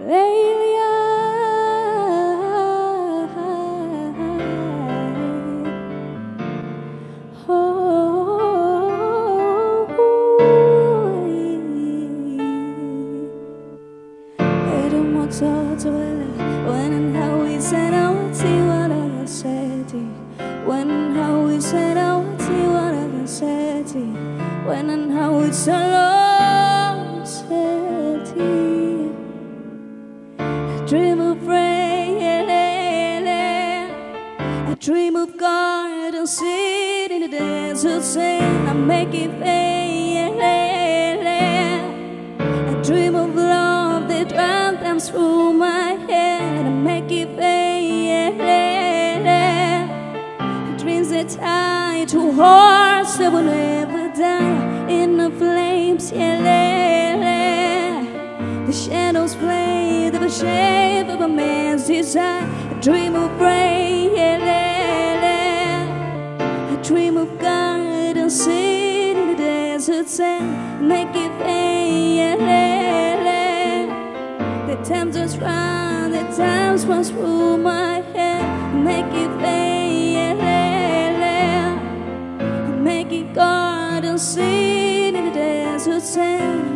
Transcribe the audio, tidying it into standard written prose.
lately when and how we said I would see what I said. When and how we said I would see what I said. When and how we said I said. I dream of rain, I dream of God and sit in the desert sand. I make it fade. I dream of love that runs through my head. I make it fade. Dreams that tie to hearts that will never die in the flames. The shadows play the shape of a man's desire. I dream of rain. I dream of God and sit in the desert sand. Make it fade. The times just run, the times run through my head. Make it fade. Make it God and sit in the desert sand.